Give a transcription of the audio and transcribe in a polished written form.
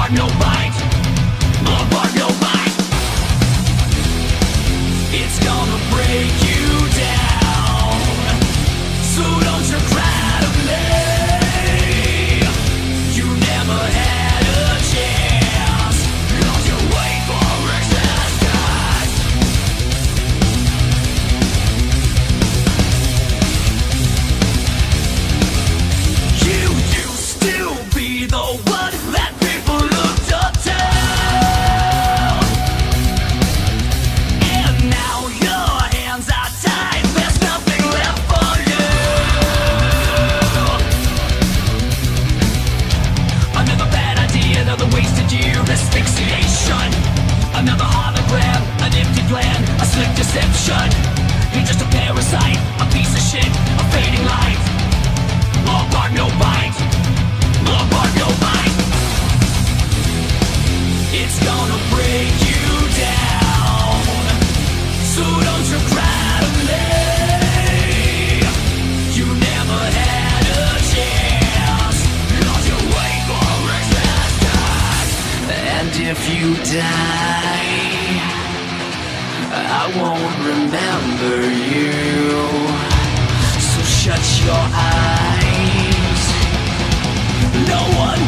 bark, no bite. More bark, no bite. It's gonna break you down, so don't you cry to me. You never had a chance, 'cause you wait for existence. You used to be the one that people looked up to, and now your hands are tied, there's nothing left for you. Another bad idea, another wasted year, asphyxiation. Another hologram, an empty plan, a slick deception. You're just a parasite, a piece of shit, a fading light. More bark, no bite. More bark, no bite. It's gonna break you down, so don't you cry to me. You never had a chance, 'cause you wait for existence. And if you die, I won't remember you. So shut your eyes. No one